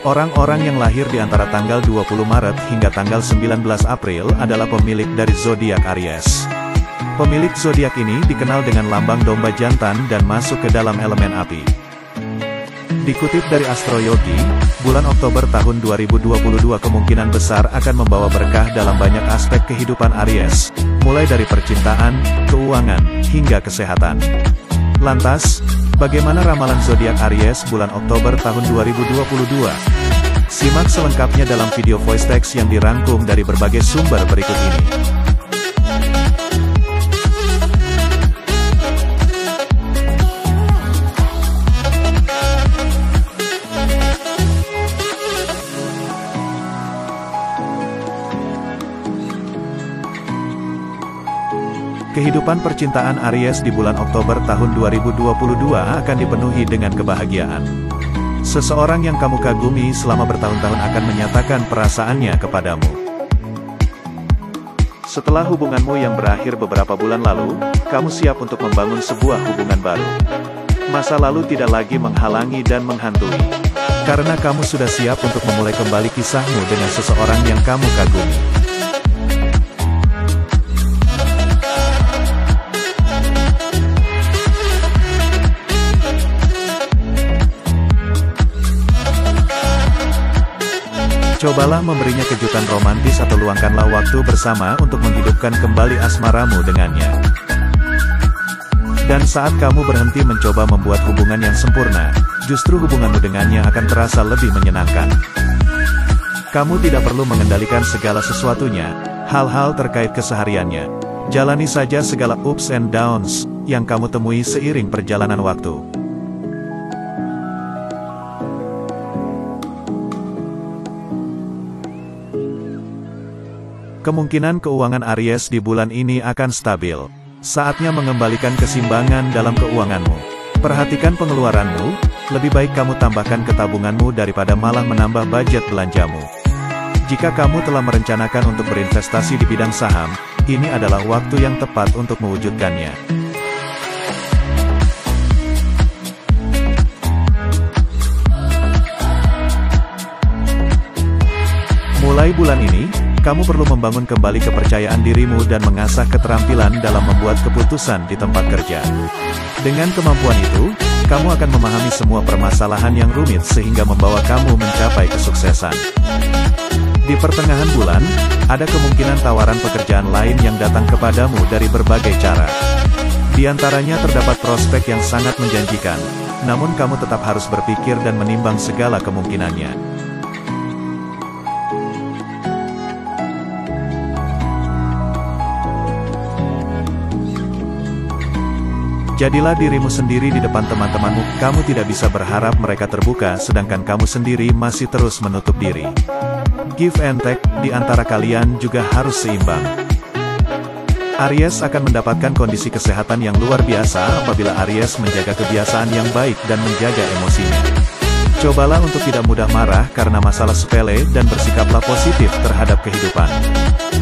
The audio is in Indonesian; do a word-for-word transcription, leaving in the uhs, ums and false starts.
Orang-orang yang lahir di antara tanggal dua puluh Maret hingga tanggal sembilan belas April adalah pemilik dari zodiak Aries. Pemilik zodiak ini dikenal dengan lambang domba jantan dan masuk ke dalam elemen api. Dikutip dari Astroyogi, bulan Oktober tahun dua ribu dua puluh dua kemungkinan besar akan membawa berkah dalam banyak aspek kehidupan Aries, mulai dari percintaan, keuangan, hingga kesehatan. Lantas, bagaimana ramalan zodiak Aries bulan Oktober tahun dua ribu dua puluh dua? Simak selengkapnya dalam video voice text yang dirangkum dari berbagai sumber berikut ini. Kehidupan percintaan Aries di bulan Oktober tahun dua ribu dua puluh dua akan dipenuhi dengan kebahagiaan. Seseorang yang kamu kagumi selama bertahun-tahun akan menyatakan perasaannya kepadamu. Setelah hubunganmu yang berakhir beberapa bulan lalu, kamu siap untuk membangun sebuah hubungan baru. Masa lalu tidak lagi menghalangi dan menghantui. Karena kamu sudah siap untuk memulai kembali kisahmu dengan seseorang yang kamu kagumi. Cobalah memberinya kejutan romantis atau luangkanlah waktu bersama untuk menghidupkan kembali asmaramu dengannya. Dan saat kamu berhenti mencoba membuat hubungan yang sempurna, justru hubunganmu dengannya akan terasa lebih menyenangkan. Kamu tidak perlu mengendalikan segala sesuatunya, hal-hal terkait kesehariannya. Jalani saja segala ups and downs yang kamu temui seiring perjalanan waktu. Kemungkinan keuangan Aries di bulan ini akan stabil. Saatnya mengembalikan keseimbangan dalam keuanganmu. Perhatikan pengeluaranmu, lebih baik kamu tambahkan ke tabunganmu daripada malah menambah budget belanjamu. Jika kamu telah merencanakan untuk berinvestasi di bidang saham, ini adalah waktu yang tepat untuk mewujudkannya. Mulai bulan ini, kamu perlu membangun kembali kepercayaan dirimu dan mengasah keterampilan dalam membuat keputusan di tempat kerja. Dengan kemampuan itu, kamu akan memahami semua permasalahan yang rumit sehingga membawa kamu mencapai kesuksesan. Di pertengahan bulan, ada kemungkinan tawaran pekerjaan lain yang datang kepadamu dari berbagai cara. Di antaranya terdapat prospek yang sangat menjanjikan, namun kamu tetap harus berpikir dan menimbang segala kemungkinannya. Jadilah dirimu sendiri di depan teman-temanmu. Kamu tidak bisa berharap mereka terbuka sedangkan kamu sendiri masih terus menutup diri. Give and take di antara kalian juga harus seimbang. Aries akan mendapatkan kondisi kesehatan yang luar biasa apabila Aries menjaga kebiasaan yang baik dan menjaga emosinya. Cobalah untuk tidak mudah marah karena masalah sepele dan bersikaplah positif terhadap kehidupan.